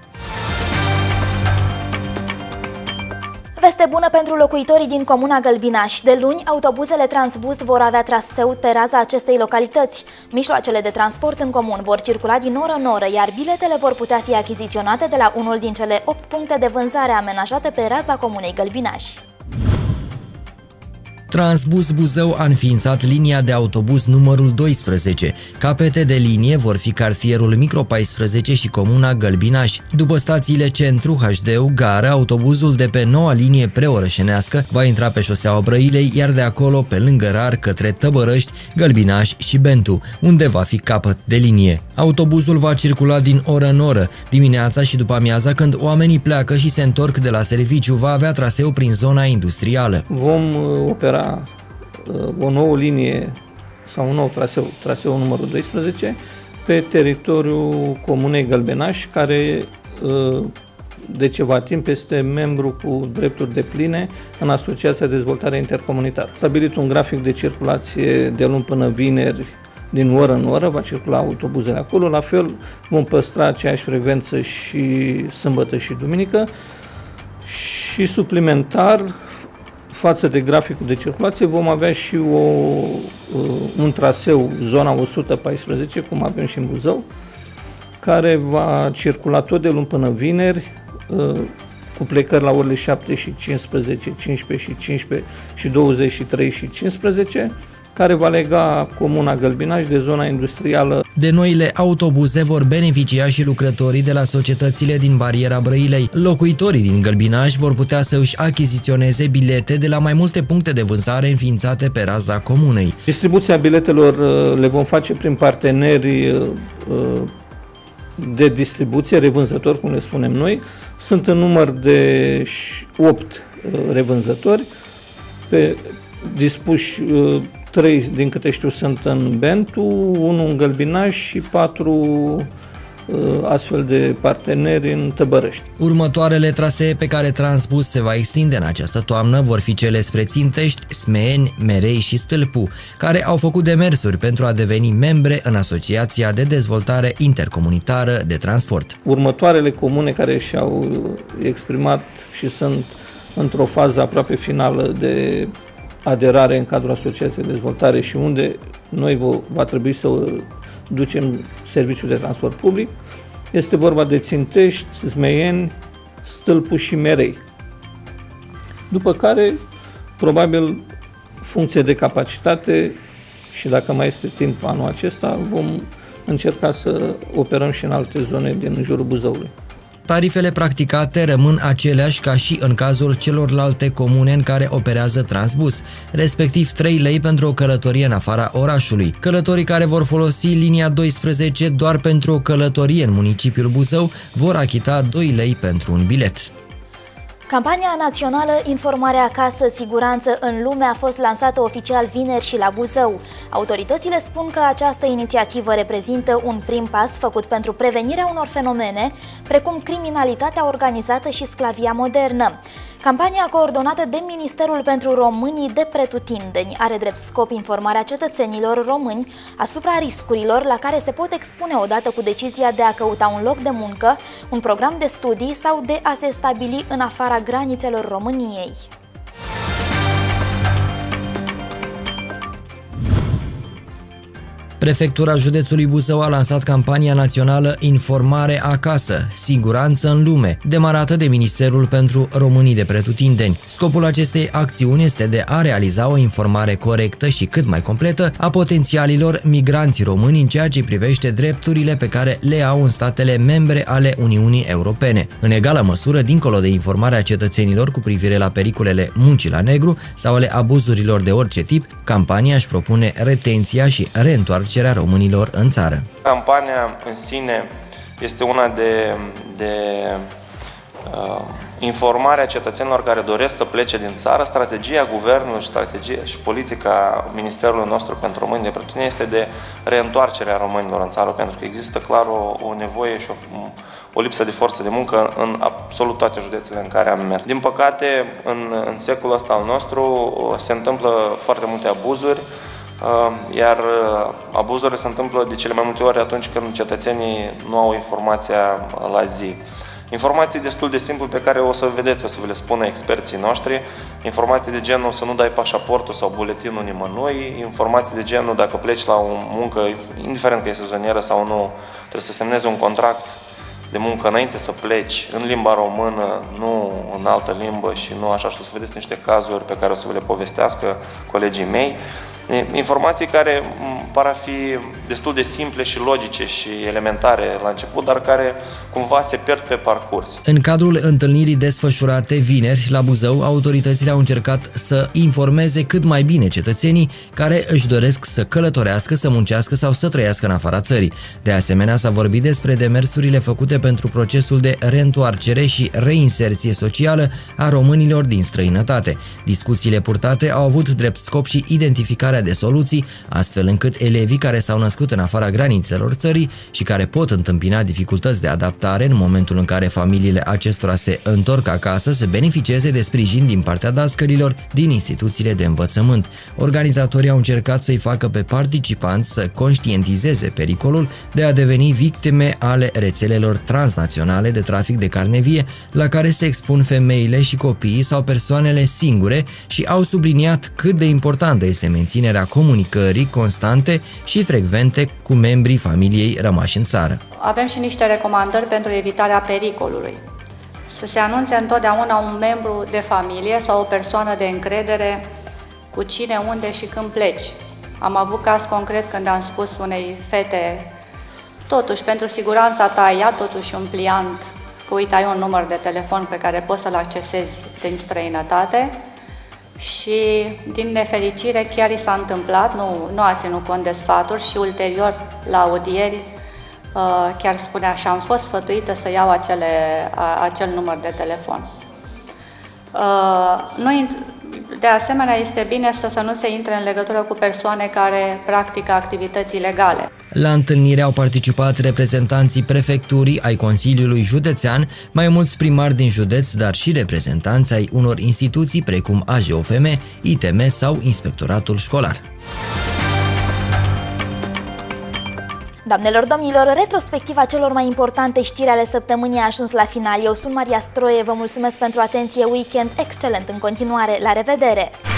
Veste bună pentru locuitorii din comuna Gălbinaș. De luni, autobuzele Transbus vor avea traseu pe raza acestei localități. Mijloacele de transport în comun vor circula din oră în oră, iar biletele vor putea fi achiziționate de la unul din cele opt puncte de vânzare amenajate pe raza comunei Gălbinaș. Transbus Buzău a înființat linia de autobuz numărul doisprezece. Capete de linie vor fi cartierul Micro paisprezece și comuna Gălbinaș. După stațiile Centru, H D-ul, Gară, autobuzul de pe noua linie preorășenească va intra pe șoseaua Brăilei, iar de acolo pe lângă Rar către Tăbărăști, Gălbinaș și Bentu, unde va fi capăt de linie. Autobuzul va circula din oră în oră. Dimineața și după amiaza, când oamenii pleacă și se întorc de la serviciu, va avea traseu prin zona industrială. Vom opera o nouă linie sau un nou traseu, traseul numărul doisprezece, pe teritoriul comunei Gălbinaș, care de ceva timp este membru cu drepturi depline în Asociația de Dezvoltare Intercomunitară. Stabilit un grafic de circulație de luni până vineri, din oră în oră, va circula autobuzele acolo, la fel vom păstra aceeași frecvență și sâmbătă și duminică și suplimentar față de graficul de circulație vom avea și o, un traseu, zona o sută paisprezece, cum avem și în Buzău, care va circula tot de luni până vineri, cu plecări la orele șapte și cincisprezece, cincisprezece și cincisprezece și douăzeci și trei și cincisprezece, care va lega comuna Gălbinaș de zona industrială. De noile autobuze vor beneficia și lucrătorii de la societățile din bariera Brăilei. Locuitorii din Gălbinaș vor putea să își achiziționeze bilete de la mai multe puncte de vânzare înființate pe raza comunei. Distribuția biletelor le vom face prin parteneri de distribuție, revânzători, cum le spunem noi. Sunt în număr de opt revânzători, pe, dispuși trei, din câte știu, sunt în Bentu, unul în Gălbinaș și patru astfel de parteneri în Tăbărăști. Următoarele trasee pe care Transbus se va extinde în această toamnă vor fi cele spre Țintești, Smeeni, Merei și Stâlpu, care au făcut demersuri pentru a deveni membre în Asociația de Dezvoltare Intercomunitară de Transport. Următoarele comune care și-au exprimat și sunt într-o fază aproape finală de aderare în cadrul Asociației de Dezvoltare și unde noi va trebui să ducem serviciul de transport public, este vorba de Țintești, Zmeieni, Stâlpu și Merei. După care, probabil, funcție de capacitate și dacă mai este timp anul acesta, vom încerca să operăm și în alte zone din jurul Buzăului. Tarifele practicate rămân aceleași ca și în cazul celorlalte comune în care operează Transbus, respectiv trei lei pentru o călătorie în afara orașului. Călătorii care vor folosi linia doisprezece doar pentru o călătorie în municipiul Buzău vor achita doi lei pentru un bilet. Campania națională Informare acasă, siguranță în lume a fost lansată oficial vineri și la Buzău. Autoritățile spun că această inițiativă reprezintă un prim pas făcut pentru prevenirea unor fenomene precum criminalitatea organizată și sclavia modernă. Campania coordonată de Ministerul pentru Românii de Pretutindeni are drept scop informarea cetățenilor români asupra riscurilor la care se pot expune odată cu decizia de a căuta un loc de muncă, un program de studii sau de a se stabili în afara granițelor României. Prefectura județului Buzău a lansat campania națională Informare acasă, siguranță în lume, demarată de Ministerul pentru Românii de Pretutindeni. Scopul acestei acțiuni este de a realiza o informare corectă și cât mai completă a potențialilor migranți români în ceea ce privește drepturile pe care le au în statele membre ale Uniunii Europene. În egală măsură, dincolo de informarea cetățenilor cu privire la pericolele muncii la negru sau ale abuzurilor de orice tip, campania își propune retenția și reîntoarcerea românilor în țară. Campania în sine este una de, de uh, informare a cetățenilor care doresc să plece din țară. Strategia guvernului și strategia și politica Ministerului nostru pentru Români de Pretutindeni este de reîntoarcerea românilor în țară, pentru că există clar o, o nevoie și o, o lipsă de forță de muncă în absolut toate județele în care am mers. Din păcate, în, în secolul ăsta al nostru se întâmplă foarte multe abuzuri, iar abuzurile se întâmplă de cele mai multe ori atunci când cetățenii nu au informația la zi. Informații destul de simple pe care o să vedeți, o să vă le spună experții noștri. Informații de genul să nu dai pașaportul sau buletinul nimănui. Informații de genul dacă pleci la o muncă, indiferent că e sezonieră sau nu, trebuie să semnezi un contract de muncă înainte să pleci în limba română, nu în altă limbă și nu așa. Și o să vedeți niște cazuri pe care o să vă le povestească colegii mei. Informații care par a fi destul de simple și logice și elementare la început, dar care cumva se pierd pe parcurs. În cadrul întâlnirii desfășurate vineri la Buzău, autoritățile au încercat să informeze cât mai bine cetățenii care își doresc să călătorească, să muncească sau să trăiască în afara țării. De asemenea, s-a vorbit despre demersurile făcute pentru procesul de reîntoarcere și reinserție socială a românilor din străinătate. Discuțiile purtate au avut drept scop și identificarea de soluții, astfel încât elevii care s-au născut în afara granițelor țării și care pot întâmpina dificultăți de adaptare în momentul în care familiile acestora se întorc acasă să beneficieze de sprijin din partea dascălilor din instituțiile de învățământ. Organizatorii au încercat să-i facă pe participanți să conștientizeze pericolul de a deveni victime ale rețelelor transnaționale de trafic de carne vie, la care se expun femeile și copiii sau persoanele singure, și au subliniat cât de importantă este menținerea comunicării constante și frecvente cu membrii familiei rămași în țară. Avem și niște recomandări pentru evitarea pericolului. Să se anunțe întotdeauna un membru de familie sau o persoană de încredere cu cine, unde și când pleci. Am avut caz concret când am spus unei fete, totuși pentru siguranța ta ia totuși un pliant, că uite ai un număr de telefon pe care poți să-l accesezi din străinătate. Și din nefericire chiar i s-a întâmplat, nu, nu a ținut cont de sfaturi și ulterior la audieri chiar spunea și am fost sfătuită să iau acele, acel număr de telefon. Noi, de asemenea, este bine să, să nu se intre în legătură cu persoane care practică activități ilegale. La întâlnire au participat reprezentanții prefecturii, ai Consiliului Județean, mai mulți primari din județ, dar și reprezentanți ai unor instituții precum A J O F M, I T M sau Inspectoratul Școlar. Doamnelor, domnilor, retrospectiva celor mai importante știri ale săptămânii a ajuns la final. Eu sunt Maria Stroie, vă mulțumesc pentru atenție, weekend excelent în continuare, la revedere!